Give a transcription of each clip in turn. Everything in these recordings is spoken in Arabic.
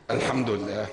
الحمد لله.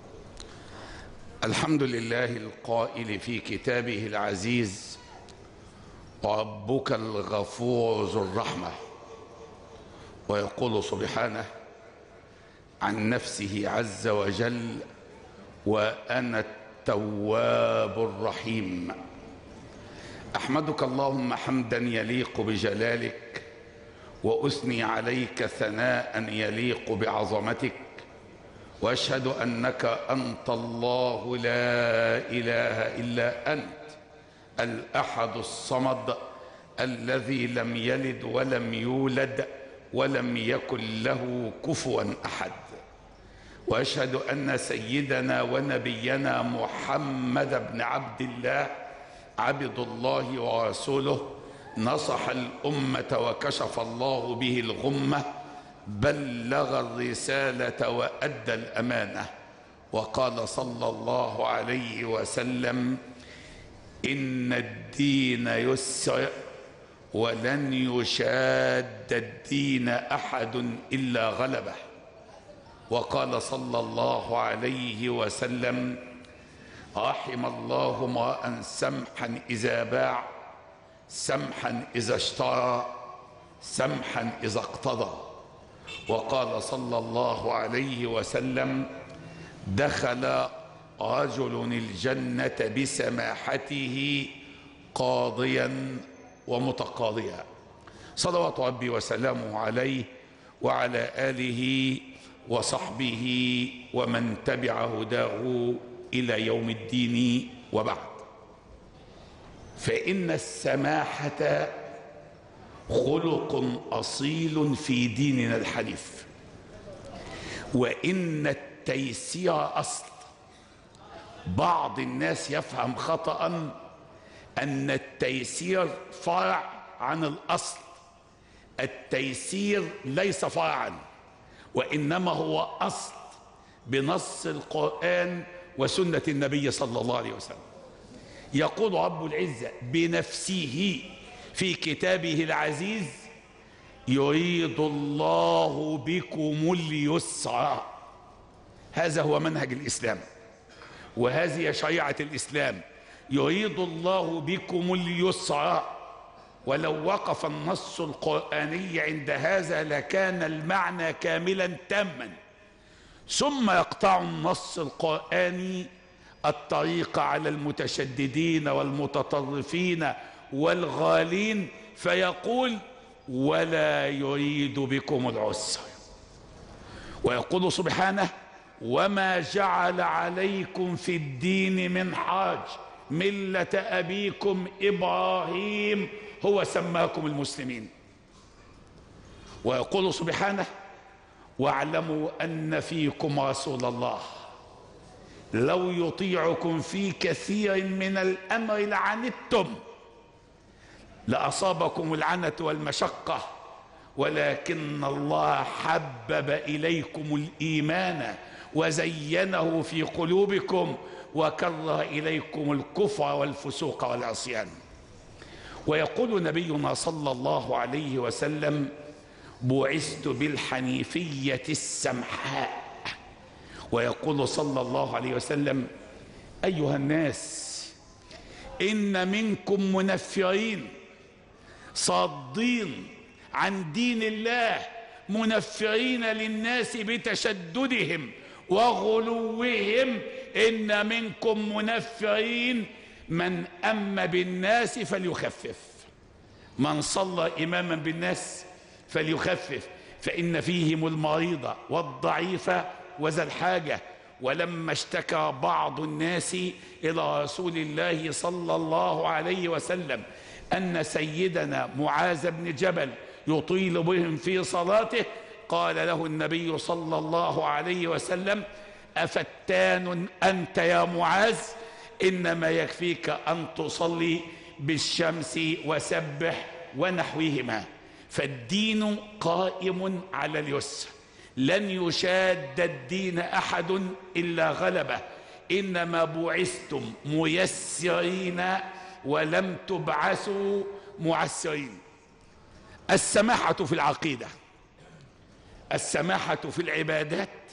الحمد لله القائل في كتابه العزيز: ربك الغفور ذو الرحمة. ويقول سبحانه عن نفسه عز وجل: وأنا التواب الرحيم. أحمدك اللهم حمدا يليق بجلالك، وأثني عليك ثناء يليق بعظمتك، وأشهد أنك أنت الله لا إله إلا أنت، الأحد الصمد الذي لم يلد ولم يولد ولم يكن له كفوا أحد. وأشهد أن سيدنا ونبينا محمد بن عبد الله عبد الله ورسوله، نصح الأمة وكشف الله به الغمة، بلغ الرسالة وأدى الأمانة. وقال صلى الله عليه وسلم: إن الدين يسر ولن يشاد الدين أحد إلا غلبه. وقال صلى الله عليه وسلم: رحم الله امرأ سمحا إذا باع، سمحا إذا اشترى، سمحا إذا اقتضى. وقال صلى الله عليه وسلم: دخل رجل الجنة بسماحته قاضيا ومتقاضيا. صلوات ربي وسلامه عليه وعلى آله وصحبه ومن تبع هداه إلى يوم الدين. وبعد، فإن السماحة خلق أصيل في ديننا الحنيف، وإن التيسير أصل. بعض الناس يفهم خطأ أن التيسير فرع عن الأصل. التيسير ليس فرعا، وإنما هو أصل بنص القرآن وسنة النبي صلى الله عليه وسلم. يقول رب العزة بنفسه في كتابه العزيز: يريد الله بكم اليسر. هذا هو منهج الإسلام، وهذه شريعة الإسلام. يريد الله بكم اليسر. ولو وقف النص القرآني عند هذا لكان المعنى كاملا تاما، ثم يقطع النص القرآني الطريق على المتشددين والمتطرفين والغالين، فيقول: ولا يريد بكم العسر. ويقول سبحانه: وما جعل عليكم في الدين من حرج، ملة أبيكم إبراهيم هو سماكم المسلمين. ويقول سبحانه: واعلموا أن فيكم رسول الله لو يطيعكم في كثير من الأمر لعنتم، لأصابكم العنة والمشقة، ولكن الله حبب إليكم الإيمان وزينه في قلوبكم وكره إليكم الكفر والفسوق والعصيان. ويقول نبينا صلى الله عليه وسلم: بعثت بالحنيفية السمحاء. ويقول صلى الله عليه وسلم: أيها الناس، إن منكم منفرين صادين عن دين الله، منفرين للناس بتشددهم وغلوهم. إن منكم منفرين، من أم بالناس فليخفف، من صلى إماما بالناس فليخفف، فإن فيهم المريض والضعيف وذا الحاجة. ولما اشتكى بعض الناس إلى رسول الله صلى الله عليه وسلم أن سيدنا معاذ بن جبل يطيل بهم في صلاته، قال له النبي صلى الله عليه وسلم: أفتان أنت يا معاذ؟ إنما يكفيك أن تصلي بالشمس وسبح ونحوهما. فالدين قائم على اليسر، لن يشاد الدين أحد إلا غلبه. إنما بعثتم ميسرين ولم تبعثوا معسرين. السماحة في العقيدة، السماحة في العبادات،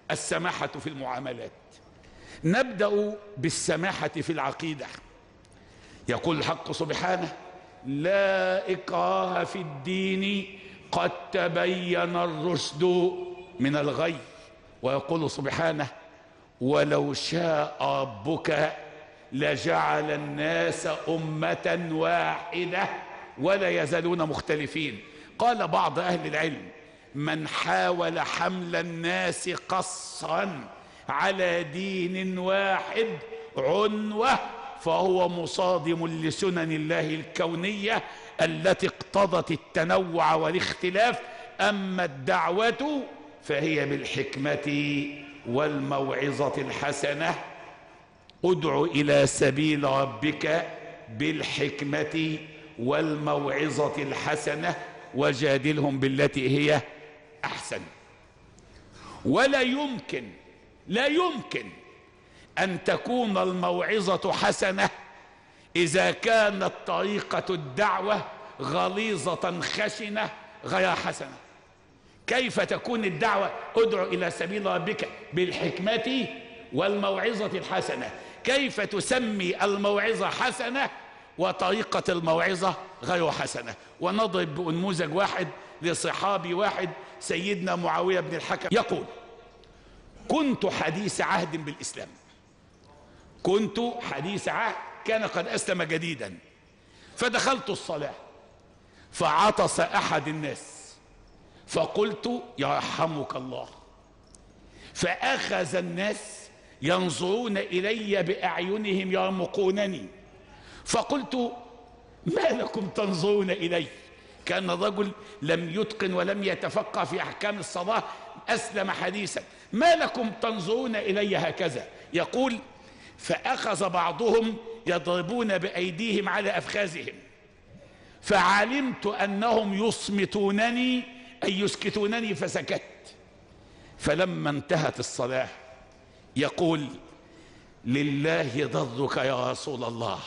السماحة في المعاملات. نبدأ بالسماحة في العقيدة. يقول الحق سبحانه: لا إكراه في الدين قد تبين الرشد من الغي. ويقول سبحانه: ولو شاء ربك لجعل الناس أمة واحدة ولا يزالون مختلفين. قال بعض أهل العلم: من حاول حمل الناس قصرا على دين واحد عنوة فهو مصادم لسنن الله الكونية التي اقتضت التنوع والاختلاف. أما الدعوة فهي بالحكمة والموعظة الحسنة. ادع إلى سبيل ربك بالحكمة والموعظة الحسنة وجادلهم بالتي هي أحسن. ولا يمكن أن تكون الموعظة حسنة إذا كانت طريقة الدعوة غليظة خشنة غير حسنة. كيف تكون الدعوة ادع إلى سبيل ربك بالحكمة والموعظة الحسنة؟ كيف تسمي الموعظة حسنة وطريقة الموعظة غير حسنة؟ ونضرب بنموذج واحد لصحابي واحد، سيدنا معاوية بن الحكم، يقول: كنت حديث عهد بالإسلام، كنت حديث عهد، كان قد أسلم جديدا، فدخلت الصلاة فعطس أحد الناس فقلت: يرحمك الله. فأخذ الناس ينظرون إلي بأعينهم يرمقونني، فقلت: ما لكم تنظرون إلي؟ كان الرجل لم يتقن ولم يتفقه في أحكام الصلاة، أسلم حديثا. ما لكم تنظرون إلي هكذا؟ يقول: فأخذ بعضهم يضربون بأيديهم على أفخاذهم، فعلمت أنهم يصمتونني أي يسكتونني فسكت. فلما انتهت الصلاة يقول: لله ضرك يا رسول الله،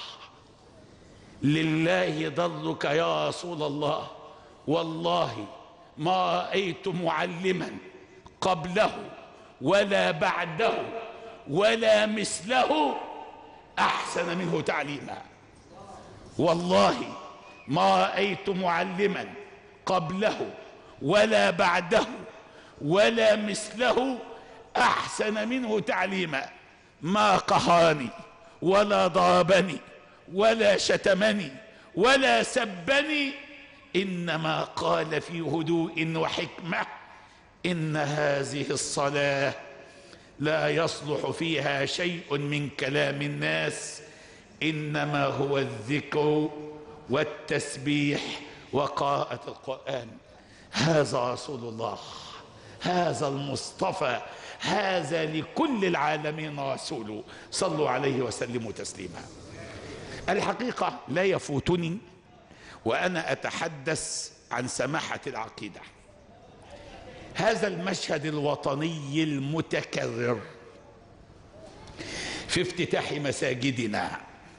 لله ضرك يا رسول الله، والله ما رأيت معلما قبله ولا بعده ولا مثله أحسن منه تعليما. والله ما رأيت معلما قبله ولا بعده ولا مثله أحسن منه تعليما. ما قهرني ولا ضربني ولا شتمني ولا سبني، إنما قال في هدوء وحكمة: إن هذه الصلاة لا يصلح فيها شيء من كلام الناس، إنما هو الذكر والتسبيح وقراءة القرآن. هذا رسول الله، هذا المصطفى، هذا لكل العالمين رسول، صلوا عليه وسلموا تسليما. الحقيقة لا يفوتني وأنا أتحدث عن سماحة العقيدة هذا المشهد الوطني المتكرر في افتتاح مساجدنا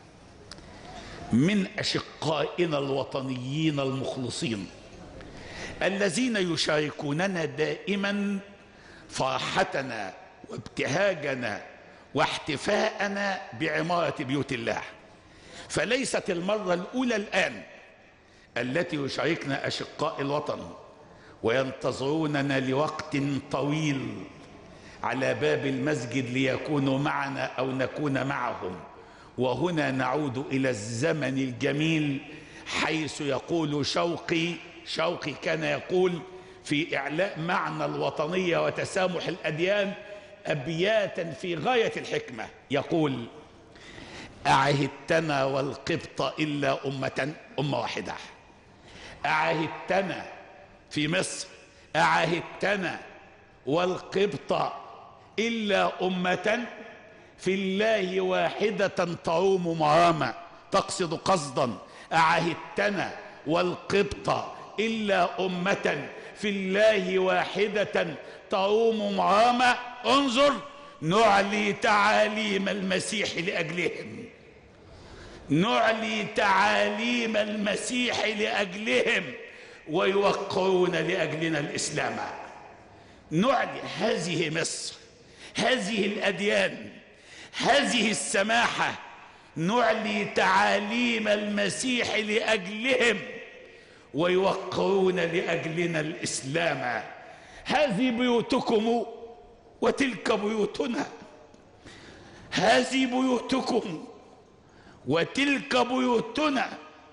من أشقائنا الوطنيين المخلصين الذين يشاركوننا دائما فرحتنا وابتهاجنا واحتفاءنا بعمارة بيوت الله. فليست المرة الأولى الآن التي يشاركنا أشقاء الوطن وينتظروننا لوقت طويل على باب المسجد ليكونوا معنا أو نكون معهم. وهنا نعود إلى الزمن الجميل حيث يقول شوقي كان يقول في إعلاء معنى الوطنية وتسامح الأديان أبياتا في غاية الحكمة، يقول: أعهدتنا والقبط إلا أمة واحدة. أعهدتنا في مصر، أعهدتنا والقبط إلا أمة في الله واحدة تروم مرامة، تقصد قصدا. أعهدتنا والقبط إلا أمة في الله واحدة تروم مرامة. انظر، نعلي تعاليم المسيح لأجلهم، نعلي تعاليم المسيح لأجلهم ويوقرون لأجلنا الإسلام. نعلي. هذه مصر، هذه الأديان، هذه السماحة، نعلي تعاليم المسيح لأجلهم ويوقرون لأجلنا الإسلام. هذه بيوتكم وتلك بيوتنا، هذه بيوتكم وتلك بيوتنا،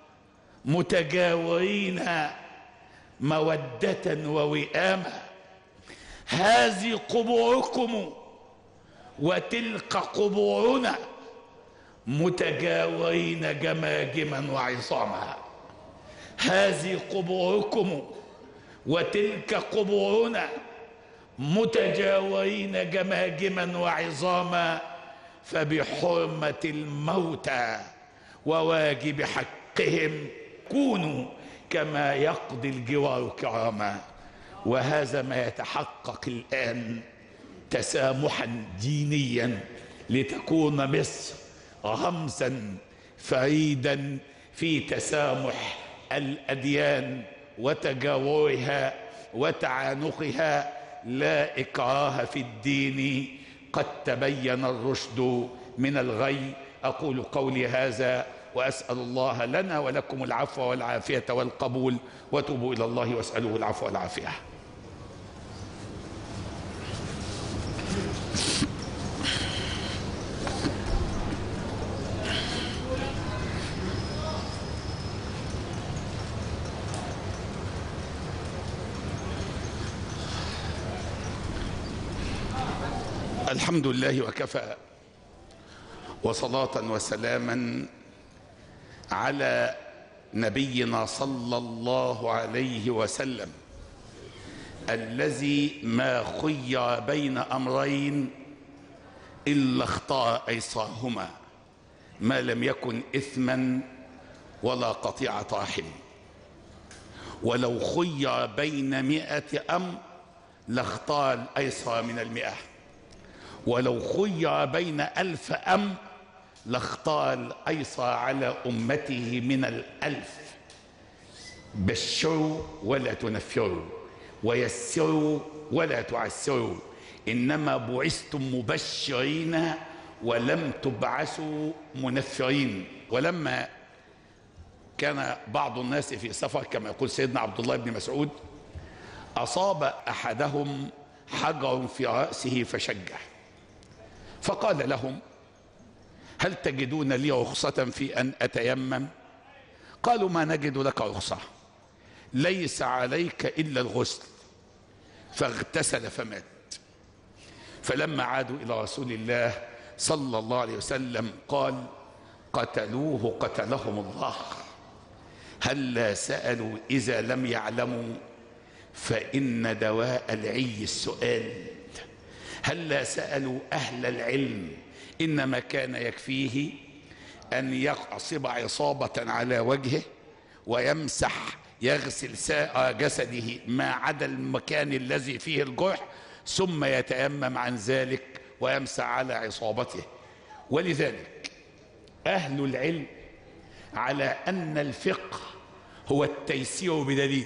متجاورين مودة ووئاما. هذه قبوركم وتلك قبورنا، متجاورين جماجما وعظاما. هذه قبوركم وتلك قبورنا، متجاورين جماجما وعظاما. فبحرمة الموتى وواجب حقهم كونوا كما يقضي الجوار كراما. وهذا ما يتحقق الآن تسامحا دينيا، لتكون مصر رمزا فريدا في تسامح الأديان وتجاورها وتعانقها. لا إكراه في الدين، قد تبين الرشد من الغي. أقول قولي هذا وأسأل الله لنا ولكم العفو والعافية والقبول، وتوبوا إلى الله واسألوه العفو والعافية. الحمد لله وكفى، وصلاة وسلاما على نبينا صلى الله عليه وسلم، الذي ما خير بين أمرين إلا اختار أيسرهما، ما لم يكن إثما ولا قطيعة رحم. ولو خير بين 100 أمر لاختار الأيسر من 100، ولو خير بين 1000 أمر لاختار الأيسر على أمته من 1000. بشروا ولا تنفروا، ويسروا ولا تعسروا، إنما بعثتم مبشرين ولم تبعثوا منفرين. ولما كان بعض الناس في سفر كما يقول سيدنا عبد الله بن مسعود، أصاب أحدهم حجر في رأسه فشجه، فقال لهم: هل تجدون لي رخصة في أن أتيمم؟ قالوا: ما نجد لك رخصة، ليس عليك إلا الغسل. فاغتسل فمات. فلما عادوا إلى رسول الله صلى الله عليه وسلم قال: قتلوه قتلهم الله. هلا سألوا إذا لم يعلموا، فإن دواء العي السؤال. هلا سألوا أهل العلم، إنما كان يكفيه أن يعصب عصابة على وجهه ويمسح، يغسل سائر جسده ما عدا المكان الذي فيه الجرح، ثم يتيمم عن ذلك ويمسح على عصابته. ولذلك أهل العلم على أن الفقه هو التيسير بدليل،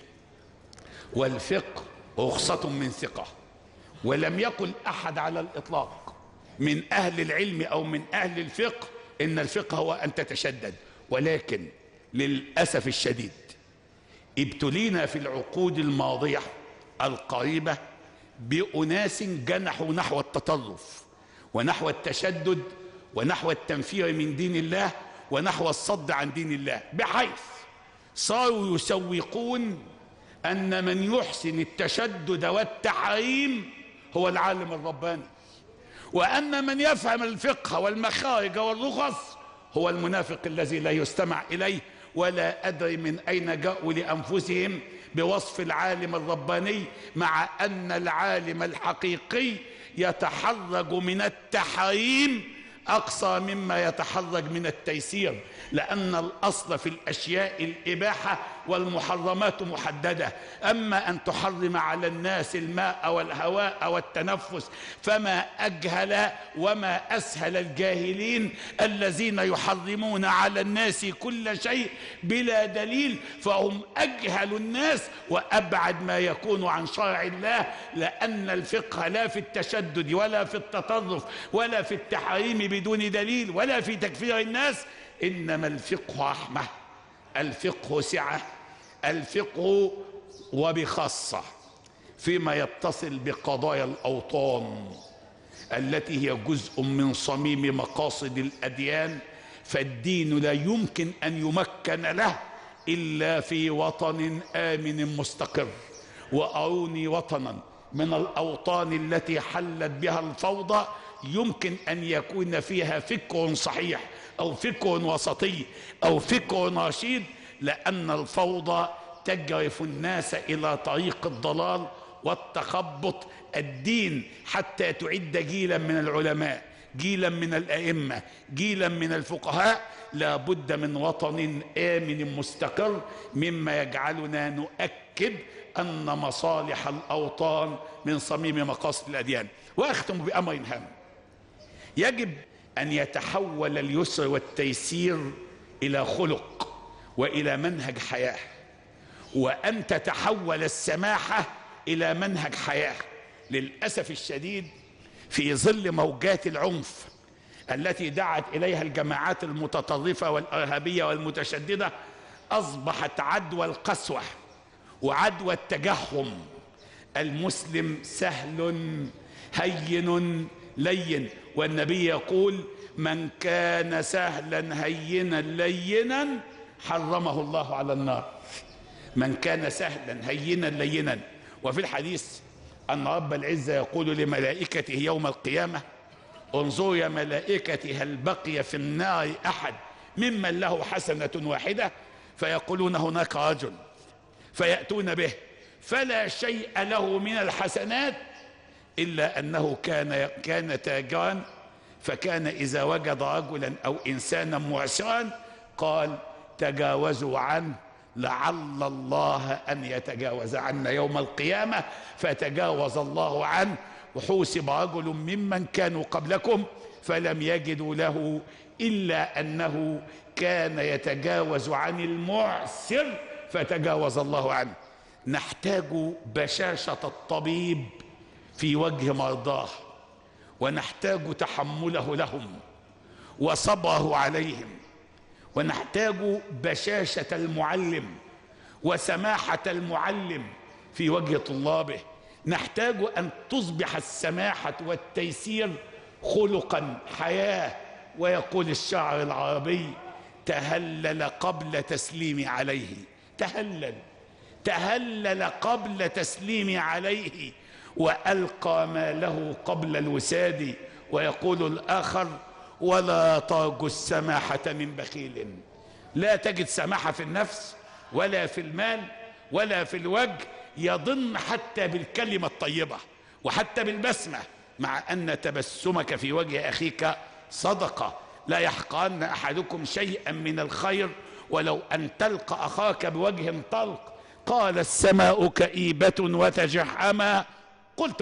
والفقه رخصة من ثقة. ولم يقل أحد على الإطلاق من أهل العلم أو من أهل الفقه إن الفقه هو أن تتشدد، ولكن للأسف الشديد ابتلينا في العقود الماضية القريبة بأناس جنحوا نحو التطرف ونحو التشدد ونحو التنفير من دين الله ونحو الصد عن دين الله، بحيث صاروا يسوقون أن من يحسن التشدد والتحريم هو العالم الرباني، وأن من يفهم الفقه والمخارج والرخص هو المنافق الذي لا يستمع إليه. ولا أدري من أين جاءوا لأنفسهم بوصف العالم الرباني، مع أن العالم الحقيقي يتحرج من التحريم أقصى مما يتحرج من التيسير، لأن الأصل في الأشياء الإباحة والمحرمات محددة. أما أن تحرم على الناس الماء والهواء والتنفس، فما أجهل وما أسهل الجاهلين الذين يحرمون على الناس كل شيء بلا دليل، فهم أجهل الناس وأبعد ما يكون عن شرع الله. لأن الفقه لا في التشدد ولا في التطرف ولا في التحريم بدون دليل ولا في تكفير الناس، إنما الفقه رحمة، الفقه سعة، الفقه وبخاصة فيما يتصل بقضايا الأوطان التي هي جزء من صميم مقاصد الأديان. فالدين لا يمكن أن يمكن له إلا في وطن آمن مستقر. وأروني وطنا من الأوطان التي حلت بها الفوضى يمكن أن يكون فيها فكر صحيح أو فكر وسطي أو فكر رشيد، لأن الفوضى تجرف الناس إلى طريق الضلال والتخبط. الدين حتى تعد جيلا من العلماء، جيلا من الأئمة، جيلا من الفقهاء، لا بد من وطن آمن مستقر، مما يجعلنا نؤكد أن مصالح الأوطان من صميم مقاصد الأديان. وأختم بأمر هام: يجب أن يتحول اليسر والتيسير إلى خلق وإلى منهج حياة، وأن تتحول السماحة إلى منهج حياة. للأسف الشديد في ظل موجات العنف التي دعت إليها الجماعات المتطرفة والإرهابية والمتشددة، أصبحت عدوى القسوة وعدوى التجهم. المسلم سهل هين لين، والنبي يقول: من كان سهلا هينا لينا حرمه الله على النار. من كان سهلا هينا لينا. وفي الحديث أن رب العزة يقول لملائكته يوم القيامة: انظروا يا ملائكتي هل بقي في النار أحد ممن له حسنة واحدة؟ فيقولون: هناك رجل. فيأتون به فلا شيء له من الحسنات إلا أنه كان تاجرا، فكان إذا وجد رجلا أو إنسانا معسرا قال: تجاوزوا عنه لعل الله أن يتجاوز عنا يوم القيامة. فتجاوز الله عنه، وحوسب رجل ممن كانوا قبلكم فلم يجدوا له إلا أنه كان يتجاوز عن المعسر فتجاوز الله عنه. نحتاج بشاشة الطبيب في وجه مرضاه، ونحتاج تحمله لهم وصبره عليهم، ونحتاج بشاشة المعلم وسماحة المعلم في وجه طلابه. نحتاج أن تصبح السماحة والتيسير خلقا حياة. ويقول الشاعر العربي: تهلل قبل تسليم عليه. تهلل قبل تسليم عليه، وألقى ما له قبل الوساد. ويقول الآخر: ولا ترجو السماحة من بخيل. لا تجد سماحة في النفس ولا في المال ولا في الوجه، يضن حتى بالكلمة الطيبة وحتى بالبسمة، مع أن تبسمك في وجه أخيك صدقة. لا يحقرن أحدكم شيئا من الخير ولو أن تلقى أخاك بوجه طلق. قال: السماء كئيبة وتجحما. قلت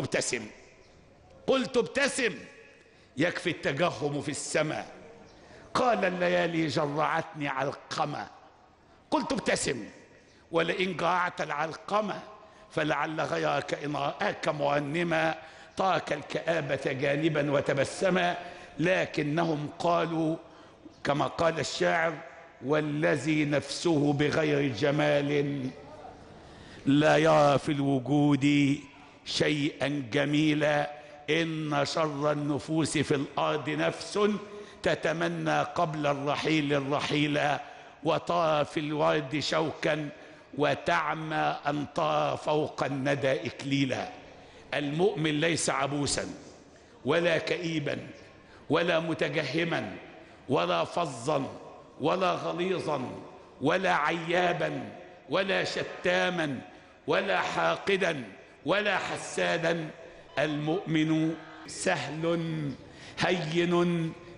ابتسم يكفي التجهم في السماء. قال: الليالي جرعتني علقمة. قلت ابتسم، ولئن جرعت العلقمة فلعل غيرك إن رآك مرنما ترك الكآبة جانبا وتبسما. لكنهم قالوا كما قال الشاعر: والذي نفسه بغير جمال لا يرى في الوجود شيئا جميلا. إن شر النفوس في الأرض نفس تتمنى قبل الرحيل الرحيلا، وترى في الورد شوكا وتعمى أن ترى فوق الندى إكليلا. المؤمن ليس عبوسا ولا كئيبا ولا متجهما ولا فظا ولا غليظا ولا عيابا ولا شتاما ولا حاقدا ولا حسادا. المؤمن سهل هين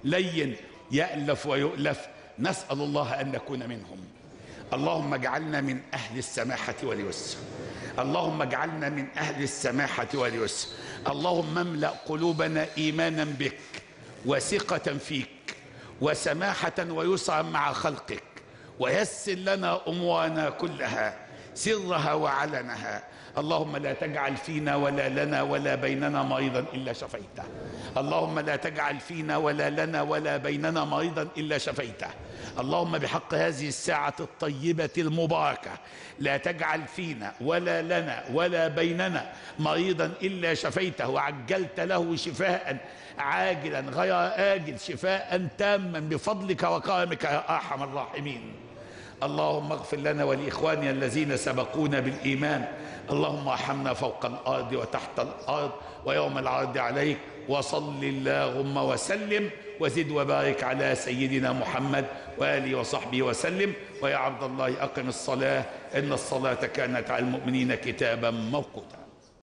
لين يألف ويؤلف، نسأل الله أن نكون منهم. اللهم اجعلنا من أهل السماحة واليسر، اللهم اجعلنا من أهل السماحة واليسر. اللهم املأ قلوبنا إيمانا بك وثقة فيك وسماحة ويسرا مع خلقك، ويسر لنا أمورنا كلها سرها وعلنها. اللهم لا تجعل فينا ولا لنا ولا بيننا مريضا إلا شفيته، اللهم لا تجعل فينا ولا لنا ولا بيننا مريضا إلا شفيته. اللهم بحق هذه الساعة الطيبة المباركة لا تجعل فينا ولا لنا ولا بيننا مريضا إلا شفيته، وعجلت له شفاء عاجلا غير آجل، شفاء تاما بفضلك وكرمك يا أرحم الراحمين. اللهم اغفر لنا ولإخواننا الذين سبقونا بالإيمان. اللهم ارحمنا فوق الأرض وتحت الأرض ويوم العرض عليك. وصل اللهم وسلم وزد وبارك على سيدنا محمد وآله وصحبه وسلم. ويا عبد الله أقم الصلاة إن الصلاة كانت على المؤمنين كتابا موقوتا.